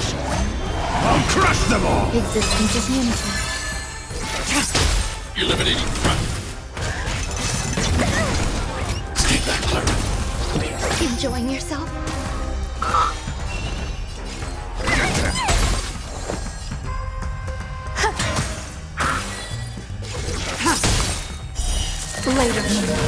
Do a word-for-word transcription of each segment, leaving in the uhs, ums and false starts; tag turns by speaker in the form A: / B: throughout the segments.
A: I'll crush them all!
B: Existence is unity.
A: Eliminating threat. Stay back, Clara.
B: Enjoying yourself? Later.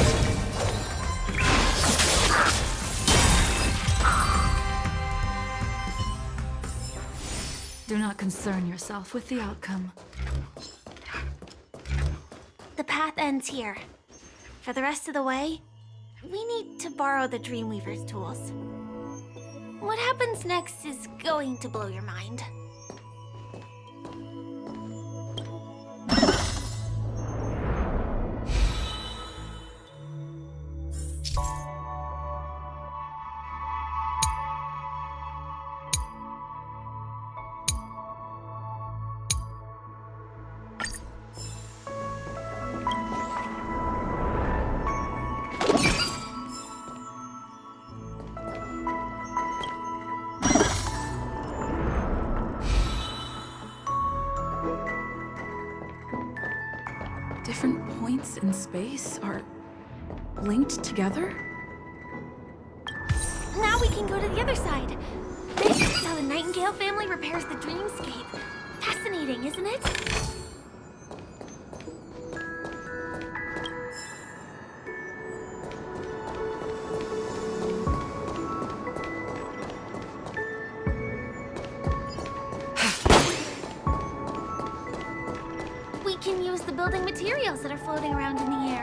C: Do not concern yourself with the outcome.
D: The path ends here. For the rest of the way, we need to borrow the Dreamweaver's tools. What happens next is going to blow your mind.
C: Different points in space are linked together?
D: Now we can go to the other side. This is how the Nightingale family repairs the dreamscape. Fascinating, isn't it? We can use the building materials that are floating around in the air.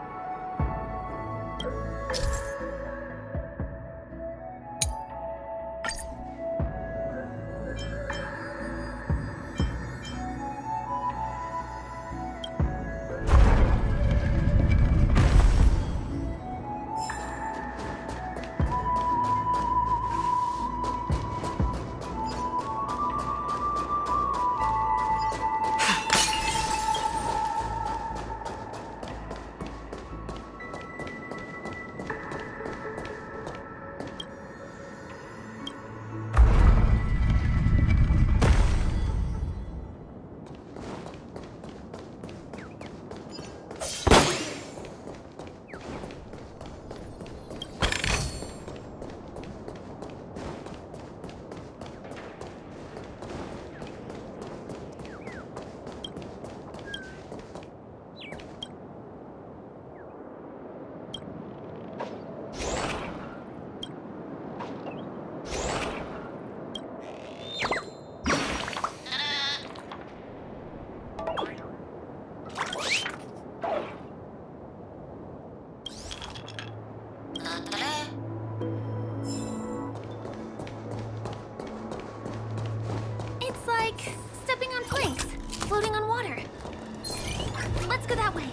D: It's like stepping on planks, floating on water. Let's go that way.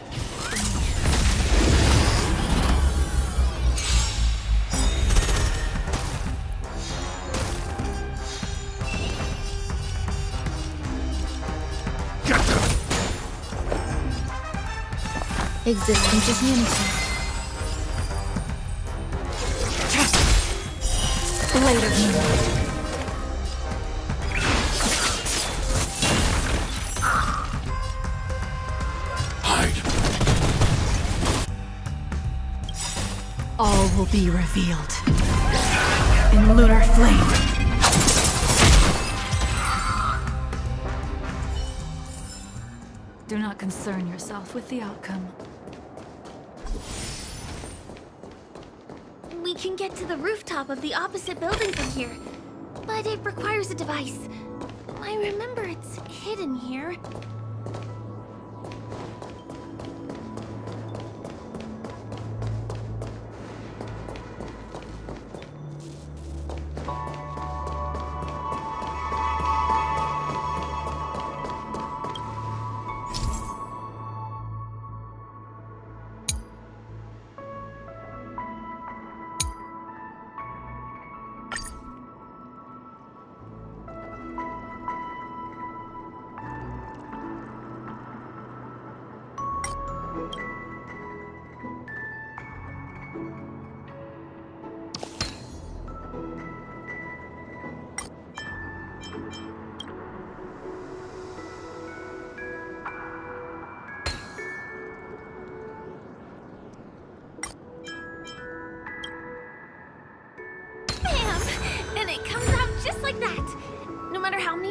A: Get them!
B: Existence is unity.
C: Later.
A: Hide.
C: All will be revealed in lunar flame. Do not concern yourself with the outcome.
D: We can get to the rooftop of the opposite building from here, but it requires a device. I remember it's hidden here.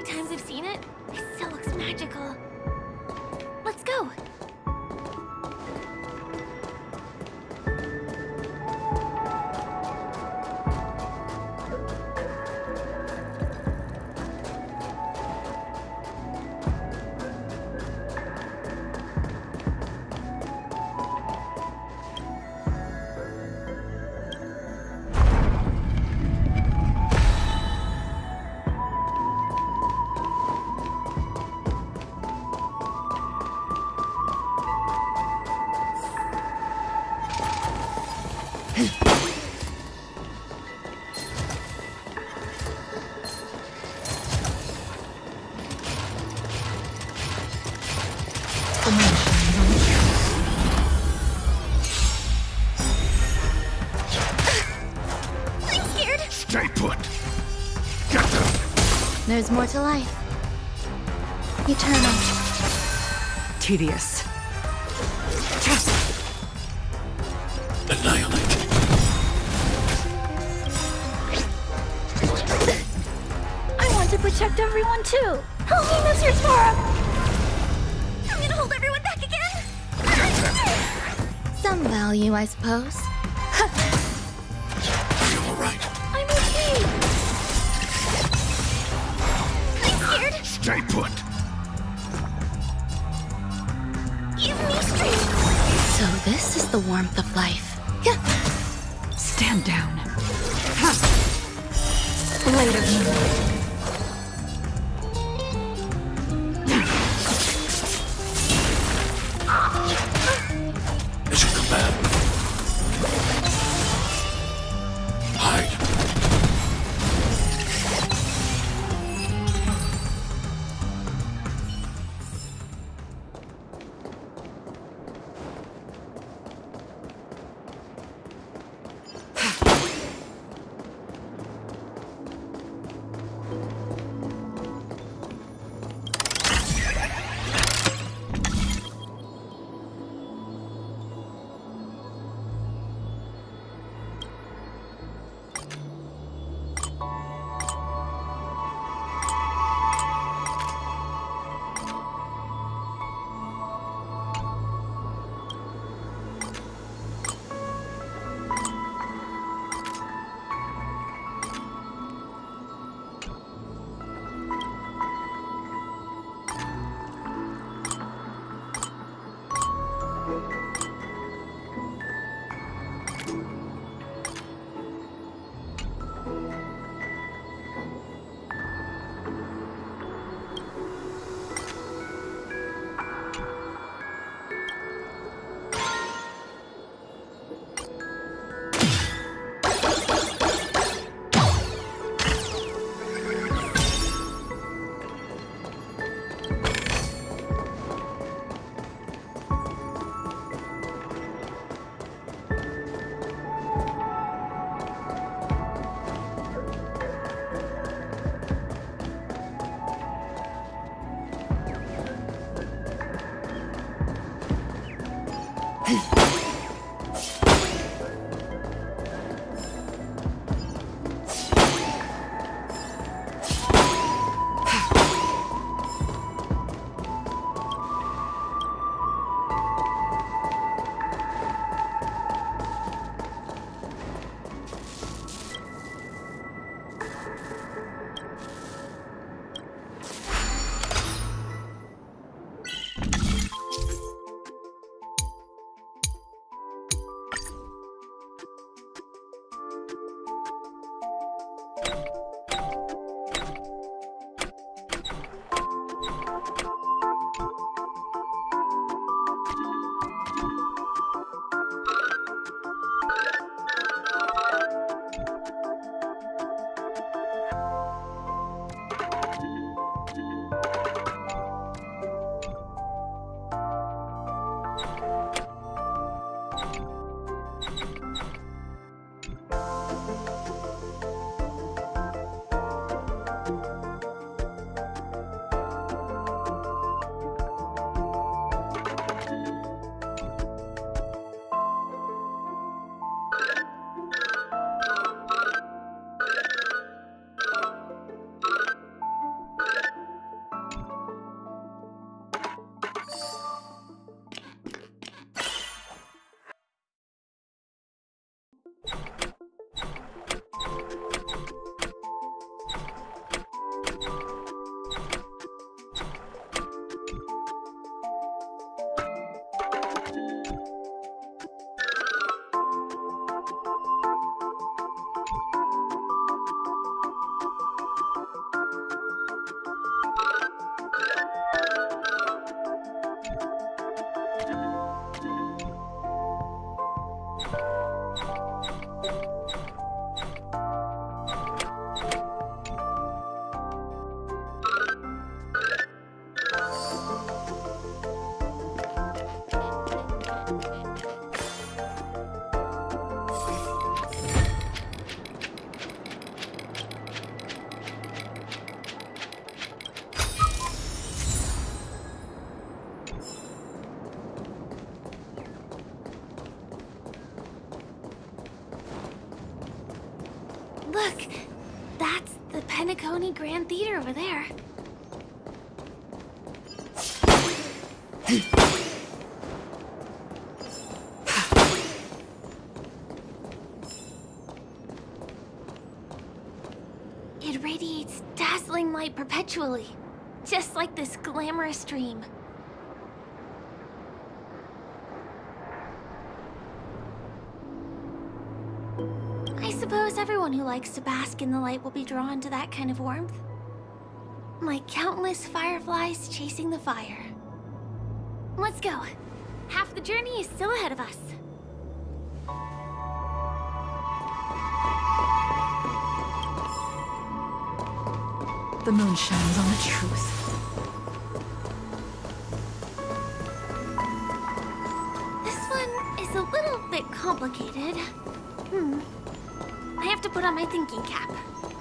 D: times I've seen it, it still looks magical. Let's go. I'm scared.
A: Stay put. Get them.
B: There's more to life. Eternal.
E: Tedious.
A: Annihilate.
D: I want to protect everyone too. Help me, Mister Tora. I'm gonna hold everyone back again.
B: Some value, I suppose.
A: Are you alright?
D: I'm okay. I'm scared.
A: Stay put.
D: Give me strength.
B: So this is the warmth of life. Yeah.
E: Stand down. Ha! Blade of Moon.
A: As you command. Hide.
D: Penacony Grand Theater over there. It radiates dazzling light perpetually, just like this glamorous dream. I suppose everyone who likes to bask in the light will be drawn to that kind of warmth. Like countless fireflies chasing the fire. Let's go. Half the journey is still ahead of us.
E: The moon shines on the truth.
D: This one is a little bit complicated. Hmm. I have to put on my thinking cap.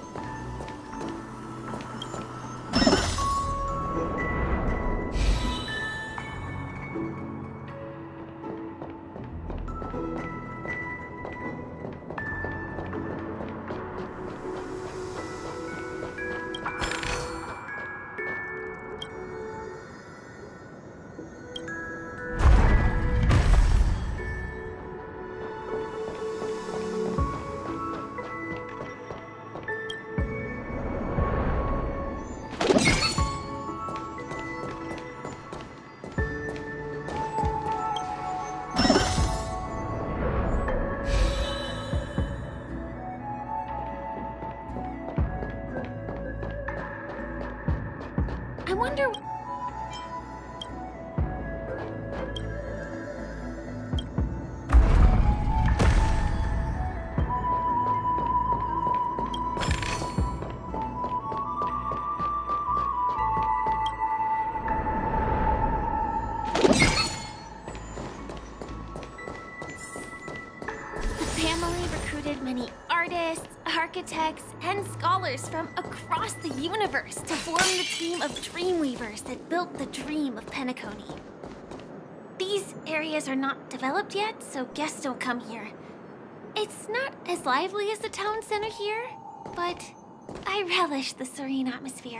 D: I wonder... The family recruited many artists, architects, and scholars from across the universe to form the team of Dreamweavers that built the dream of Penacony. These areas are not developed yet, so guests don't come here. It's not as lively as the town center here, but I relish the serene atmosphere.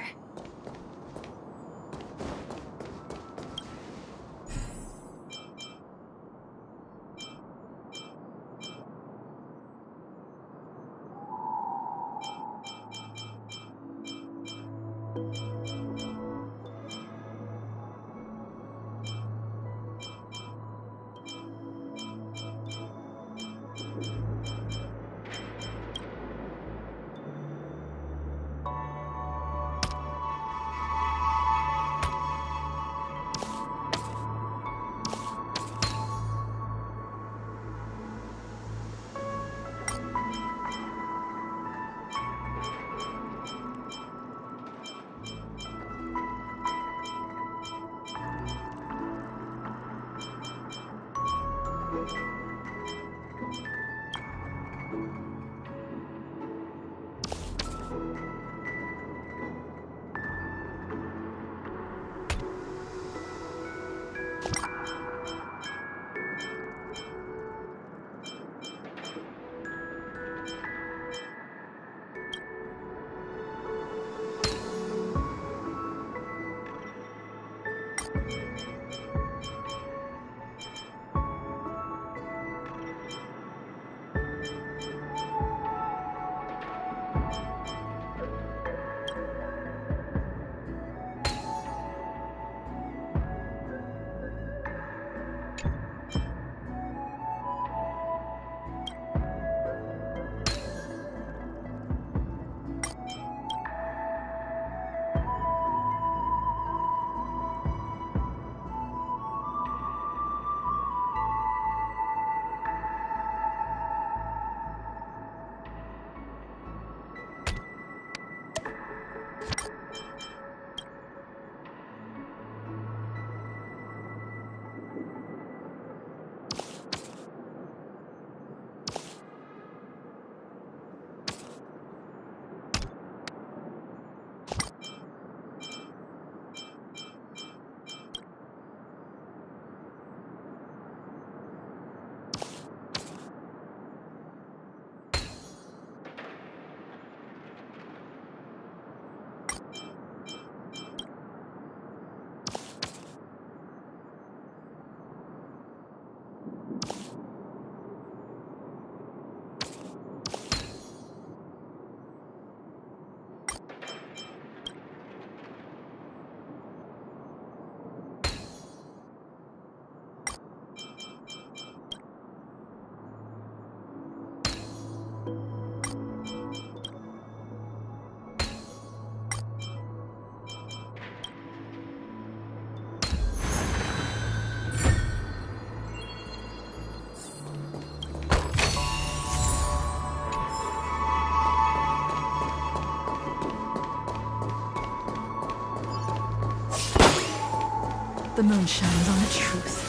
E: The moon shines on the truth.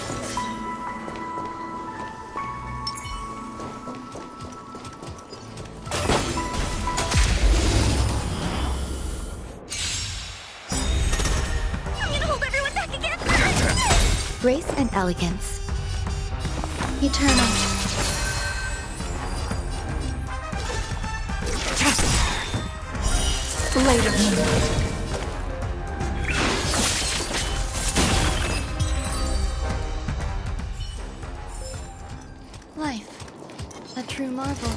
D: I'm gonna hold everyone back again!
B: Grace and elegance. Eternal.
E: Blade of moonlight.
B: Life. A true marvel.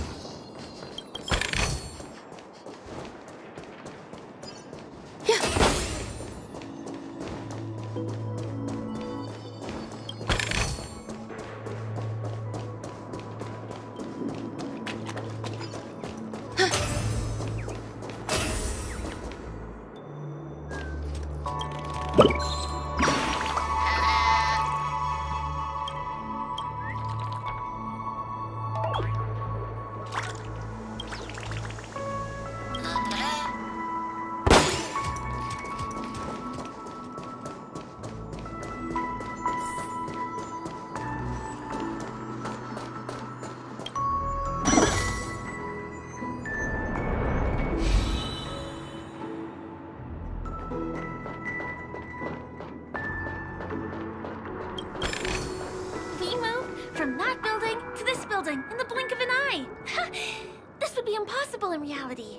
D: We moved from that building to this building in the blink of an eye. This would be impossible in reality.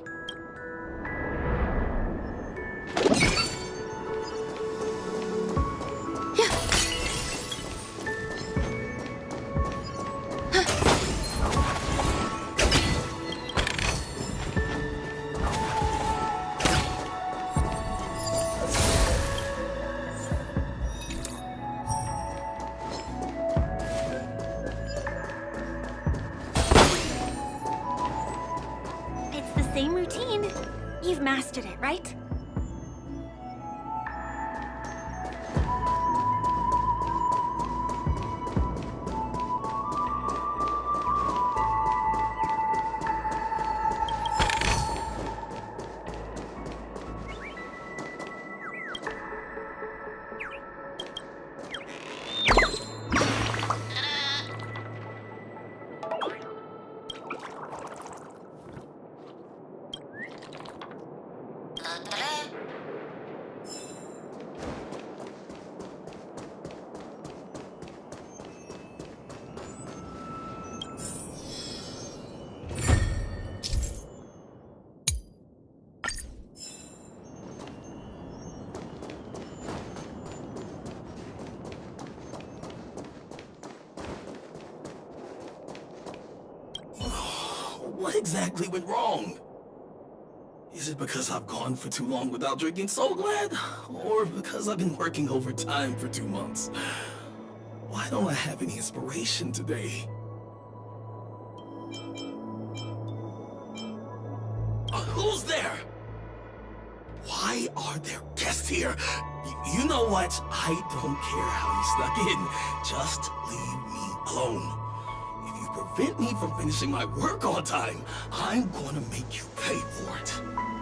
D: It's the same routine. You've mastered it, right?
A: What exactly went wrong? Is it because I've gone for too long without drinking Soul Glad? Or because I've been working overtime for two months? Why don't I have any inspiration today? Uh, who's there? Why are there guests here? Y- you know what? I don't care how you snuck in. Just leave me alone. If you prevent me from finishing my work on time, I'm gonna make you pay for it.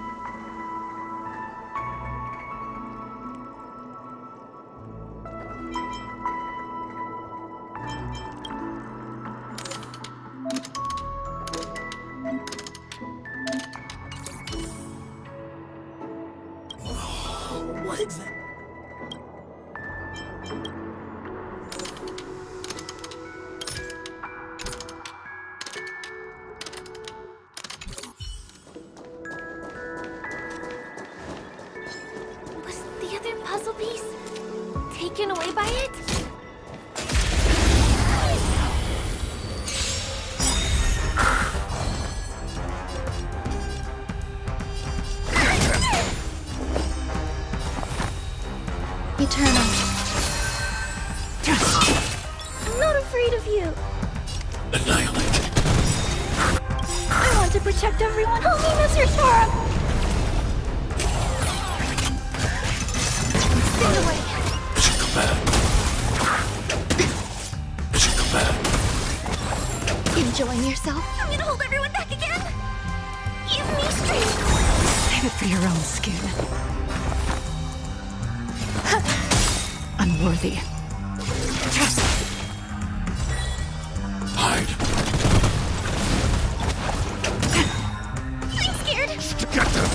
A: What exactly?
D: Was the other puzzle piece taken away by it?
B: Eternal.
D: I'm not afraid of you.
A: Annihilate.
D: I want to protect everyone. Help me, Mister Sora. Stay away.
A: Mission command. Mission command.
B: Enjoying yourself?
D: I'm gonna hold everyone back again. Give me strength.
E: Save it for your own skin. Unworthy.
A: Hide.
D: I'm scared.
A: Get them.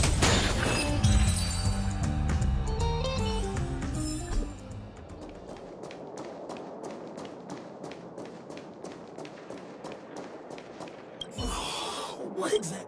A: What is that?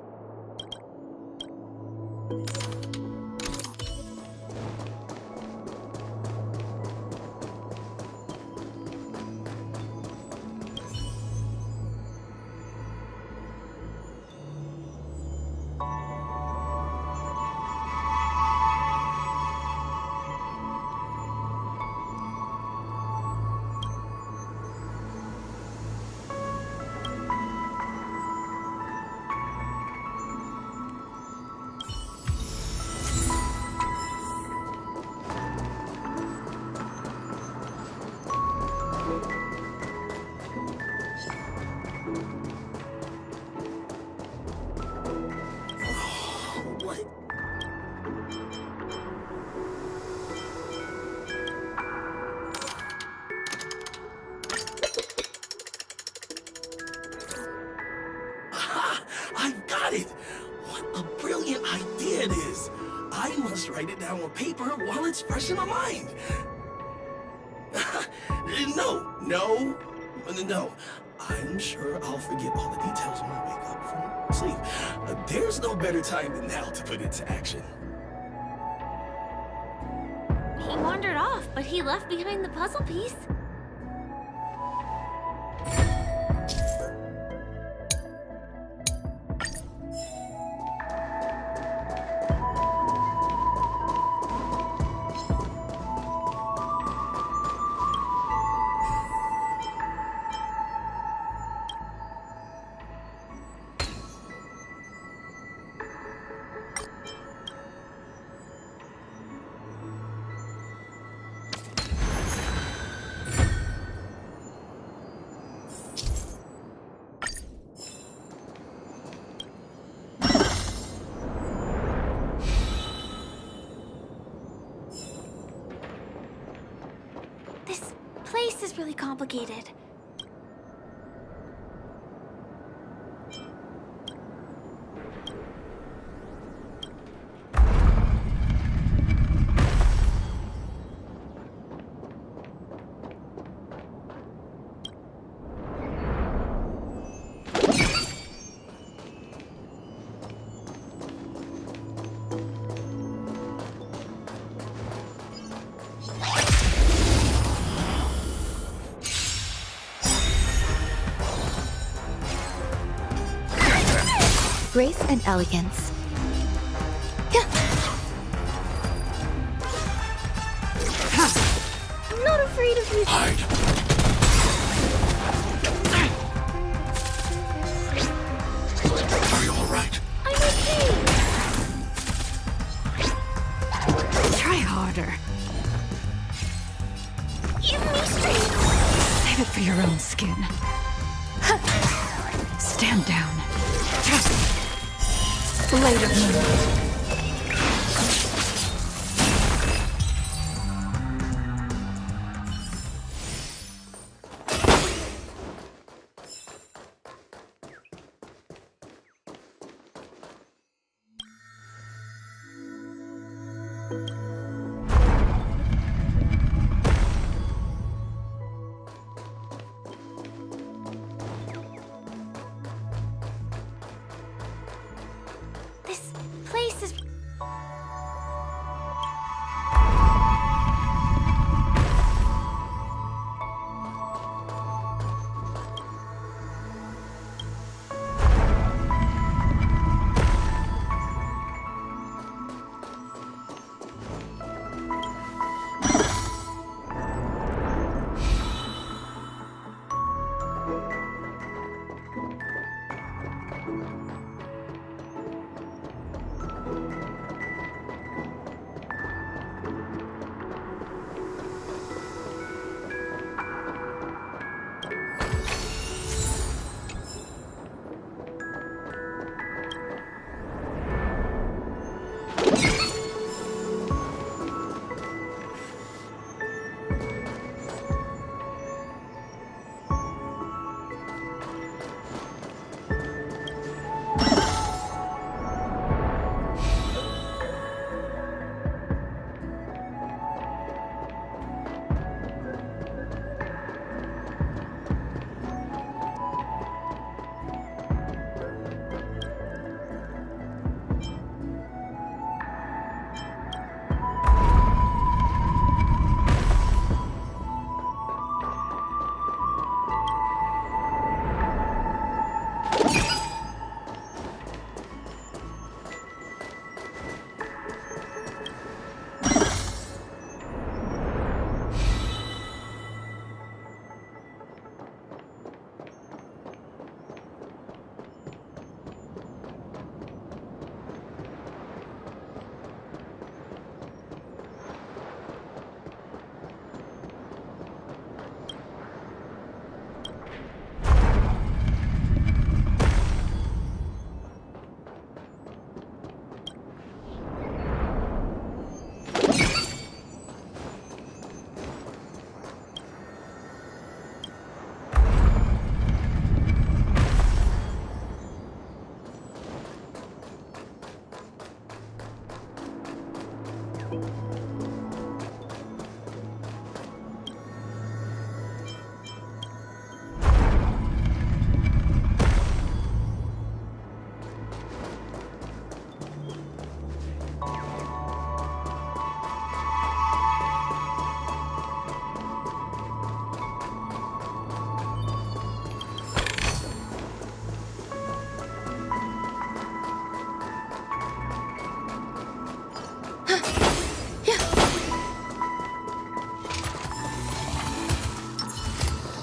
A: What? Aha! I got it! What a brilliant idea it is! I must write it down on paper while it's fresh in my mind. No, no, no, no. I'm sure I'll forget all the details when I wake up from sleep. Uh, there's no better time than now to put it to action.
D: He wandered off, but he left behind the puzzle piece. This place is really complicated.
B: Grace and elegance.
D: I'm not afraid of you.
A: Hide. Are you all right?
D: I'm okay.
E: Try harder.
D: Give me strength.
E: Save it for your own skin. Stand down. Blade of moonlight.
D: This place is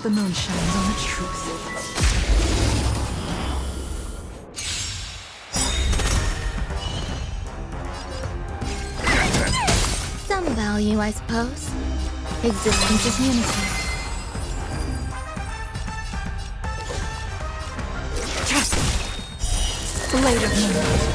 E: The moon shines on the truth.
B: Some value, I suppose. Existence is unity.
E: Blade of moonlight.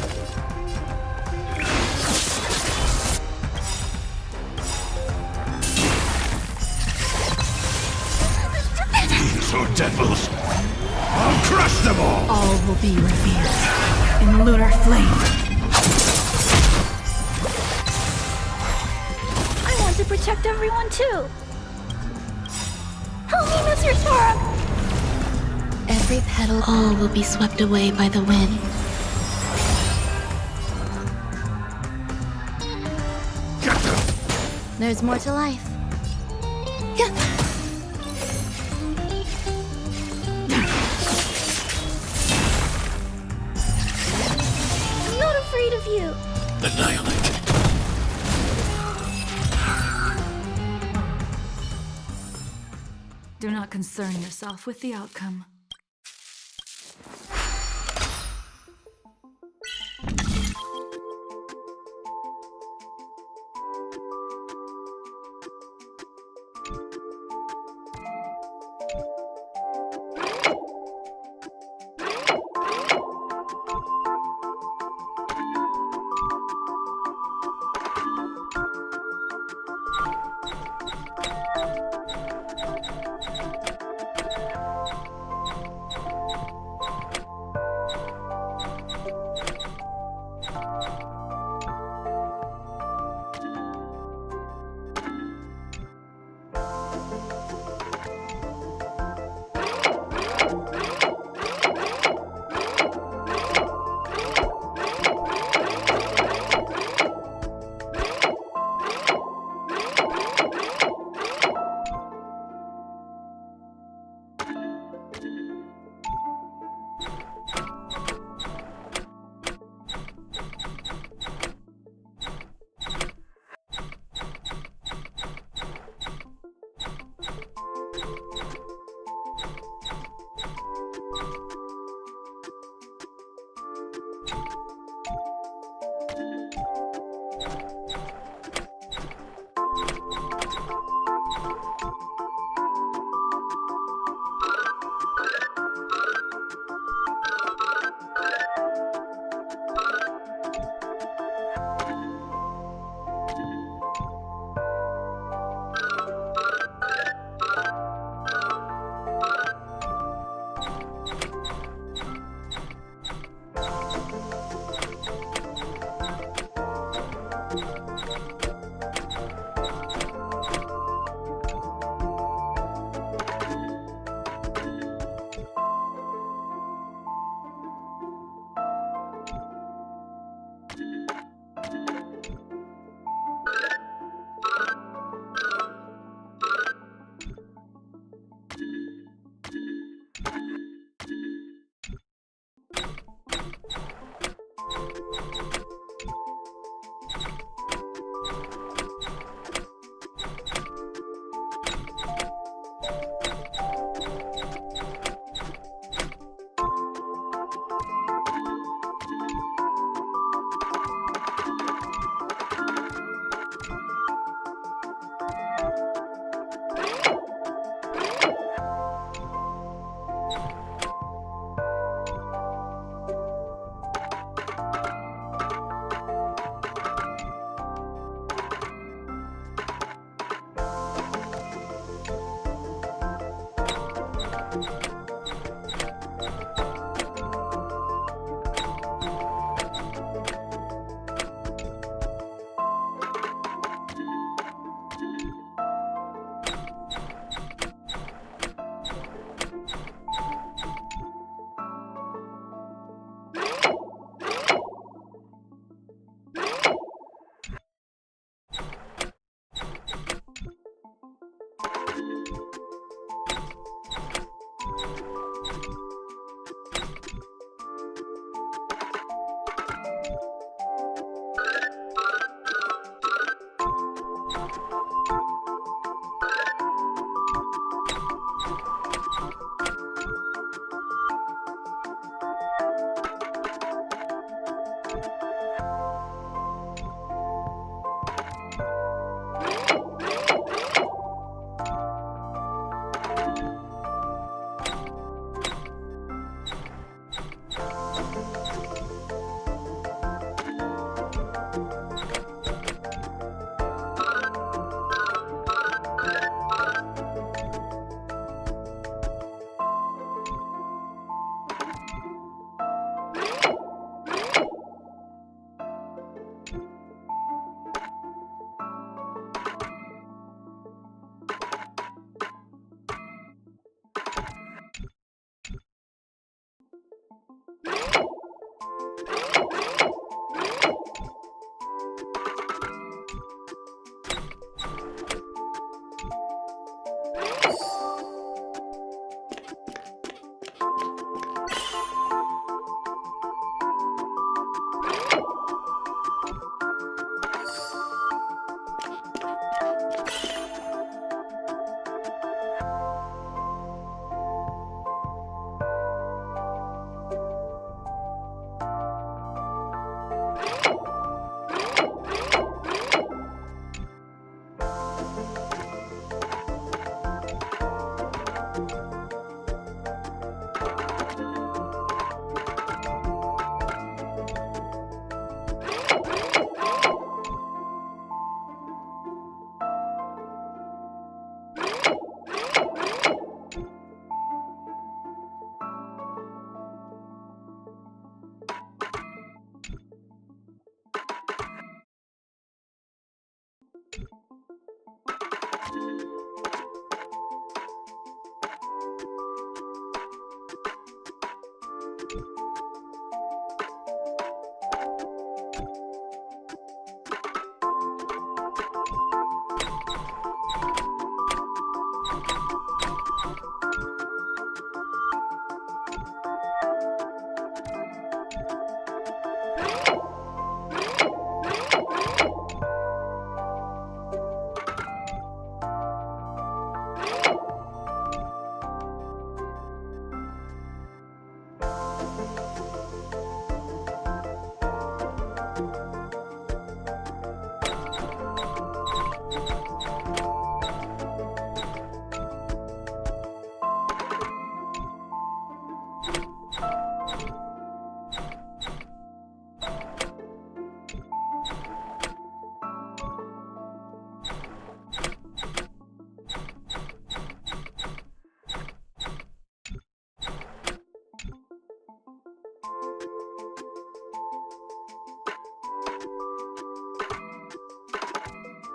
A: These are devils! I'll crush them all!
E: All will be revealed in lunar flame.
D: I want to protect everyone too. Help me, Mister Sora!
B: Every petal, all will be swept away by the wind.
A: Get them!
B: There's more to life.
D: I'm not afraid of you.
A: Annihilate.
C: Do not concern yourself with the outcome.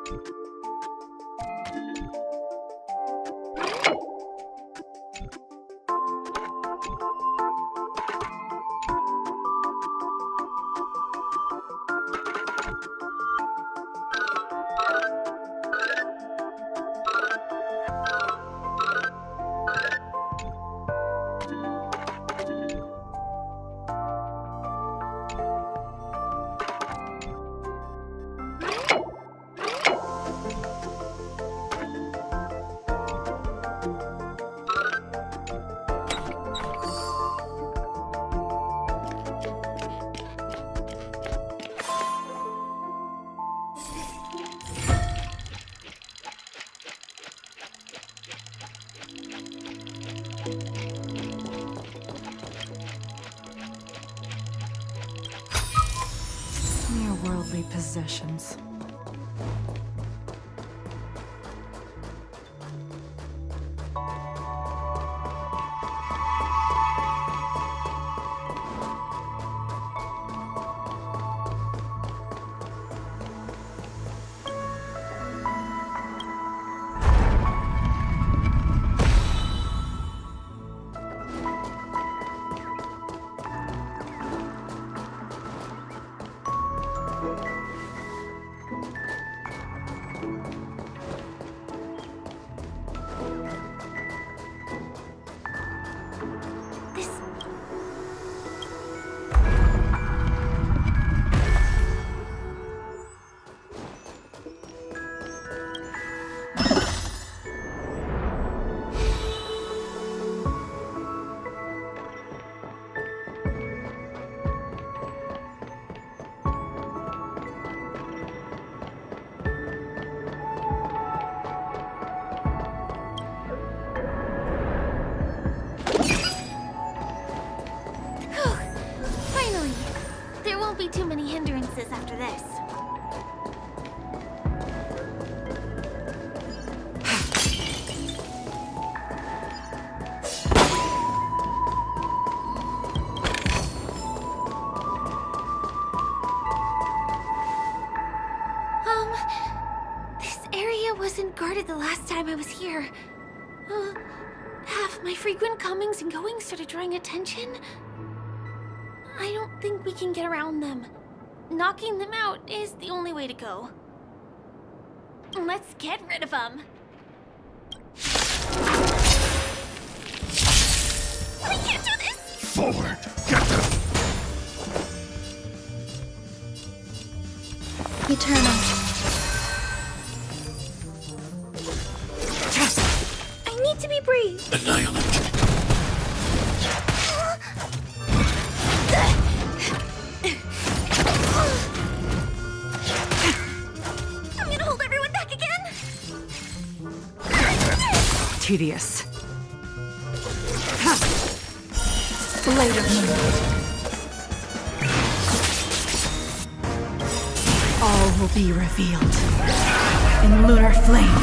E: Mere worldly possessions.
D: Be too many hindrances after this. Um, this area wasn't guarded the last time I was here. Uh, have my frequent comings and goings started drawing attention? I don't think we can get around them. Knocking them out is the only way to go. Let's get rid of them. We can't do this!
A: Forward! Get them!
B: Eternal.
D: I need to be brave.
A: Annihilate.
D: I'm gonna hold everyone back again.
E: Tedious. Blade of moonlight. All will be revealed in lunar flame.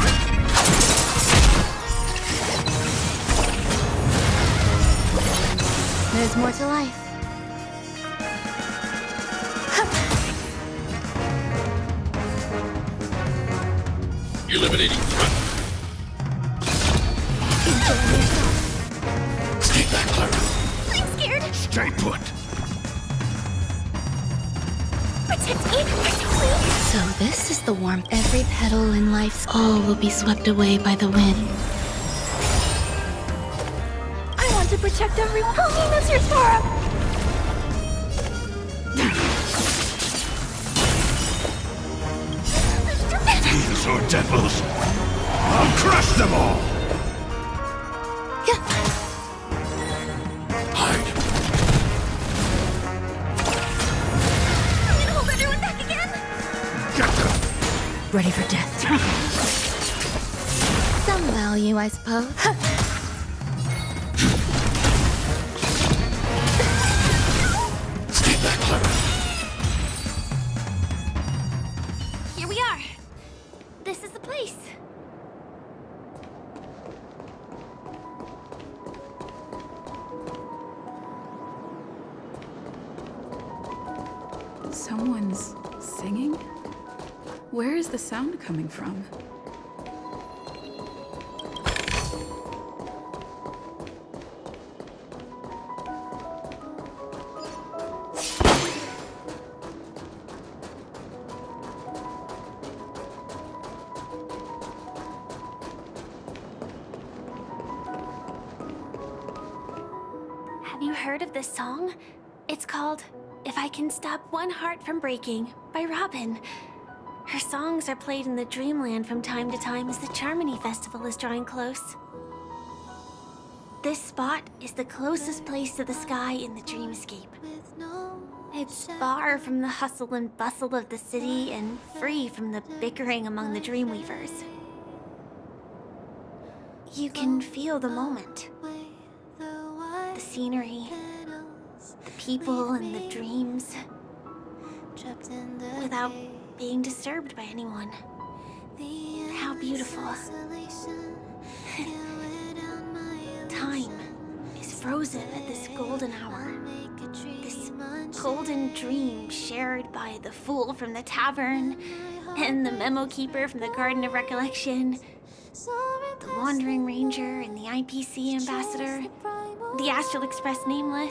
B: There's more to life.
A: Eliminating threat. Stay back, Clara.
D: I'm scared.
A: Stay put.
D: Protect me, please.
B: So this is the warmth. Every petal in life's all will be swept away by the wind.
D: I want to protect everyone. Help me, Mister Sora.
A: These are devils. I'll crush them all. Hide.
D: I'm gonna hold everyone back again.
A: Get them.
E: Ready for death.
B: Some value, I suppose.
A: Stay back, Clara.
D: Here we are. This is the place.
E: Someone's singing? Where is the sound coming from?
D: Have you heard of this song? It's called If I Can Stop One Heart from Breaking by Robin. Her songs are played in the Dreamland from time to time as the Charmony Festival is drawing close. This spot is the closest place to the sky in the dreamscape. It's far from the hustle and bustle of the city and free from the bickering among the Dreamweavers. You can feel the moment. The scenery, the people and the dreams, without being disturbed by anyone. How beautiful. Time is frozen at this golden hour. This golden dream shared by the fool from the tavern, and the memo keeper from the Garden of Recollection, the Wandering Ranger and the I P C ambassador, the Astral Express Nameless,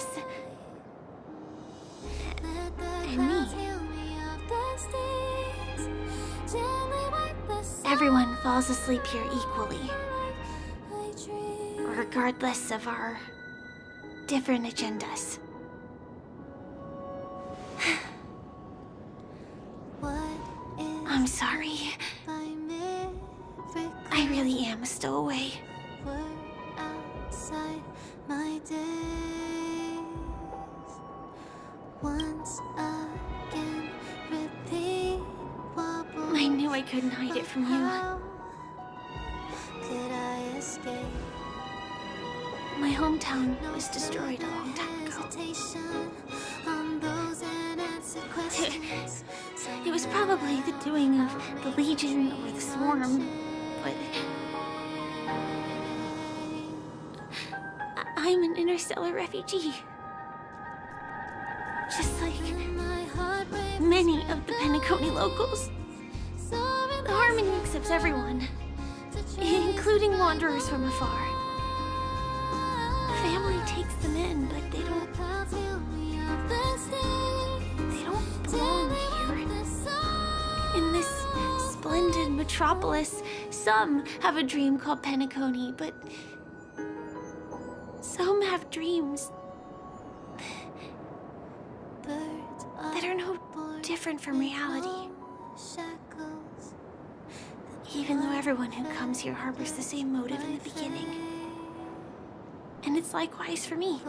D: and me. Everyone falls asleep here equally, regardless of our different agendas. I'm sorry. I really am a stowaway. My days once again repeat. I knew I couldn't hide it from you. Could I escape? My hometown was destroyed a long time ago. It, it was probably the doing of the Legion or the Swarm, but I'm an interstellar refugee. Just like many of the Penacony locals. The Harmony accepts everyone, including wanderers from afar. The family takes them in, but they don't... They don't belong here. In this splendid metropolis, some have a dream called Penacony, but... some have dreams that are no different from reality. Even though everyone who comes here harbors the same motive in the beginning. And it's likewise for me.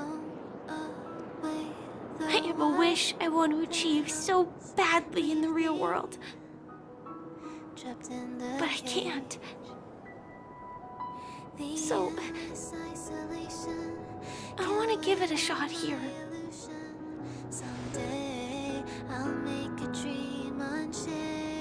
D: I have a wish I want to achieve so badly in the real world. But I can't. So, I want to give it a shot here. Someday I'll make a dream unchained.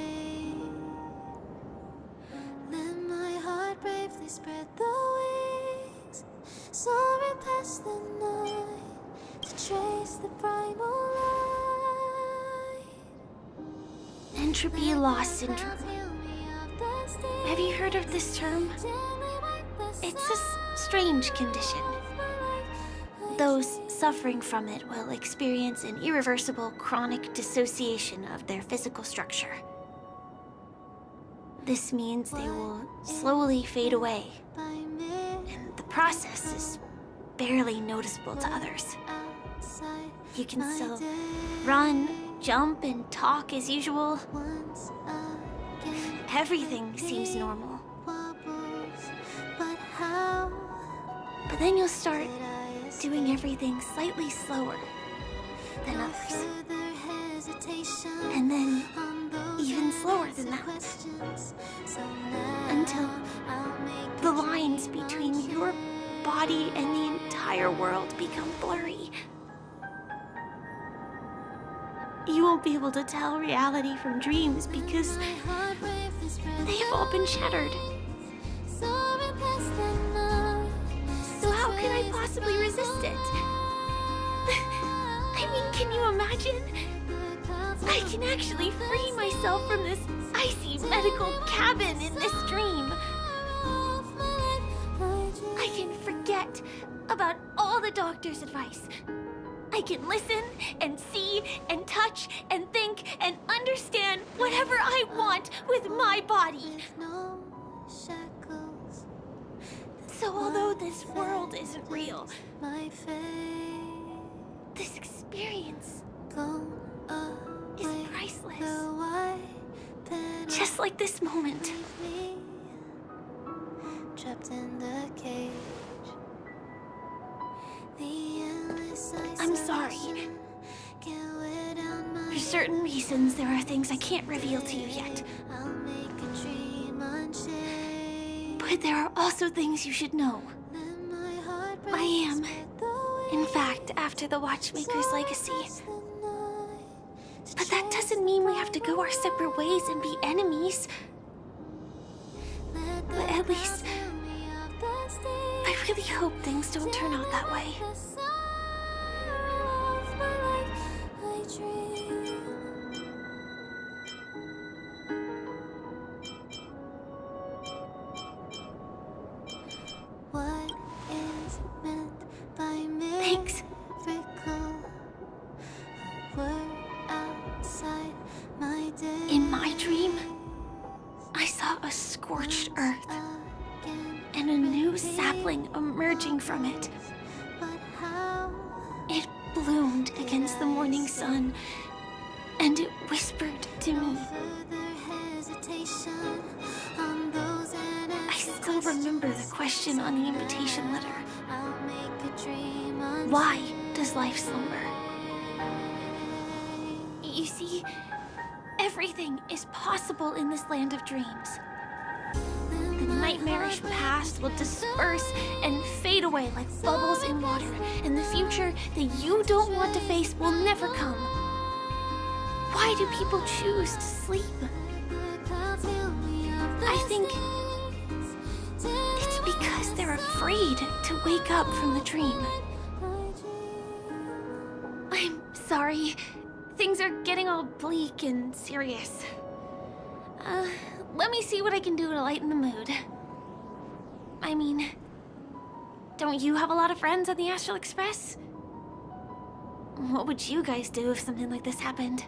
D: Let my heart bravely spread the wings, soaring past the night to trace the primal light. Entropy loss syndrome. Have you heard of this term? It's a strange condition. Those suffering from it will experience an irreversible chronic dissociation of their physical structure. This means they will slowly fade away, and the process is barely noticeable to others. You can still run, jump, and talk as usual. Everything seems normal. But then you'll start doing everything slightly slower than others. And then even slower than that. Until the lines between your body and the entire world become blurry. You won't be able to tell reality from dreams because they have all been shattered. So how can I possibly resist it? I mean, can you imagine? I can actually free myself from this icy medical cabin in this dream. I can forget about all the doctor's advice. I can listen and see and touch and think and understand whatever I want with my body. So although this world isn't real, this experience is priceless. Just like this moment. Trapped in the cage. I'm sorry. For certain reasons, there are things I can't reveal to you yet. But there are also things you should know. I am, in fact, after the Watchmaker's legacy. But that doesn't mean we have to go our separate ways and be enemies. But at least, I really hope things don't turn out that way. Thanks. In my dream, I saw a scorched earth and a new sapling emerging from it. It bloomed against the morning sun, and it whispered to me. I still remember the question on the invitation letter. Why does life slumber? You see, everything is possible in this land of dreams. The nightmarish past will disperse and fade away like bubbles in water, and the future that you don't want to face will never come. Why do people choose to sleep? I think it's because they're afraid to wake up from the dream. I'm sorry. Things are getting all bleak and serious. Uh, let me see what I can do to lighten the mood. I mean, don't you have a lot of friends on the Astral Express? What would you guys do if something like this happened?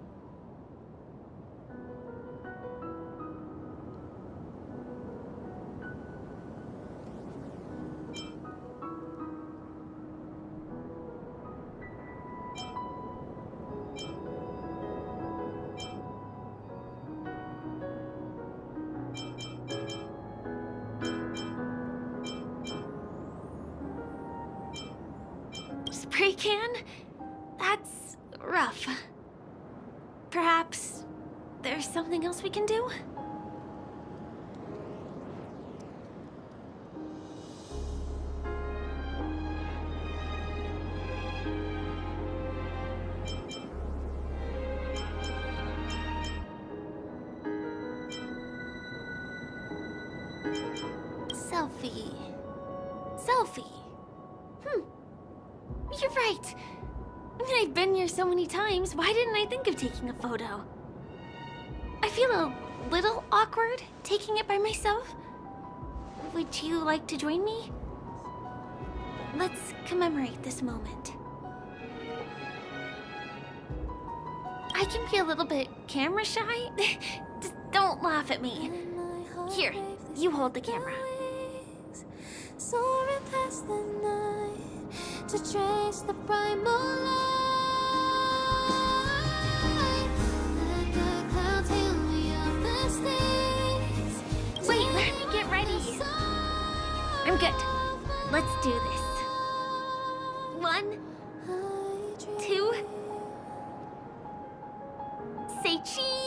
D: Spray can? That's rough. Perhaps there's something else we can do? Selfie. Selfie. Hmm. You're right. I mean, I've been here so many times. Why didn't I think of taking a photo? I feel a little awkward taking it by myself. Would you like to join me? Let's commemorate this moment. I can be a little bit camera shy. Just don't laugh at me. Here, you hold the camera. Soaring past the night to trace the primal light. Let the clouds heal me of the states. Wait, let me get ready. I'm good. Let's do this. One, two. Say cheese.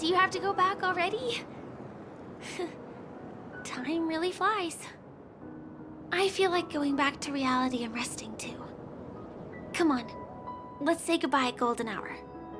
D: Do you have to go back already? Time really flies. I feel like going back to reality and resting too. Come on, let's say goodbye at Golden Hour.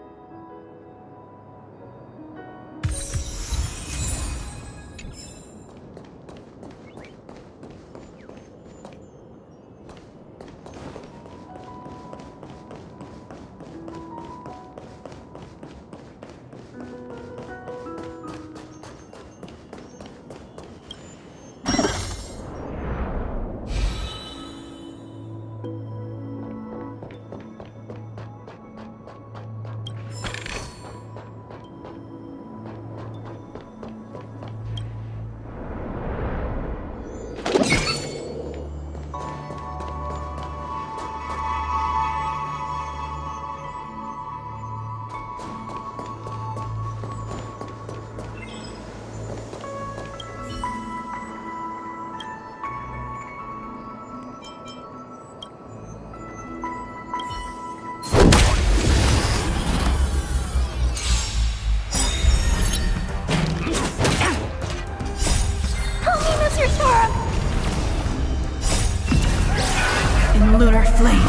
E: In lunar flame.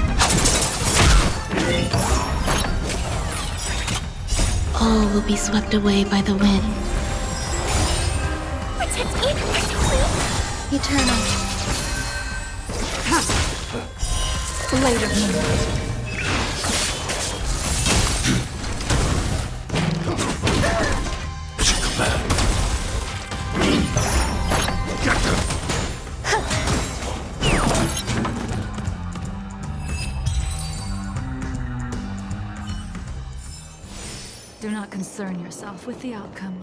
B: All will be swept away by the wind.
D: Protect me, please.
B: Eternal.
E: Blade of moon.
C: Do not concern yourself with the outcome.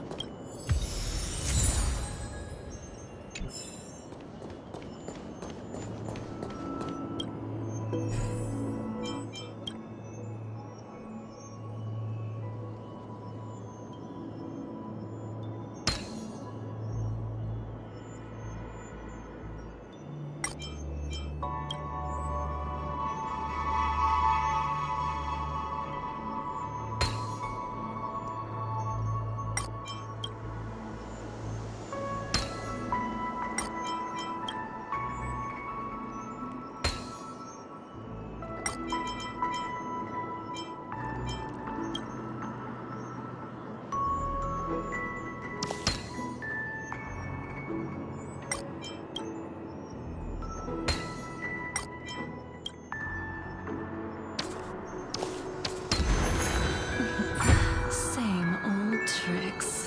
C: Same old tricks.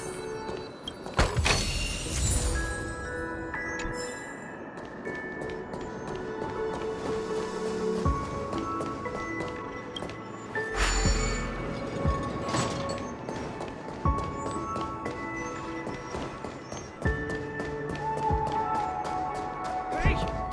A: Hey!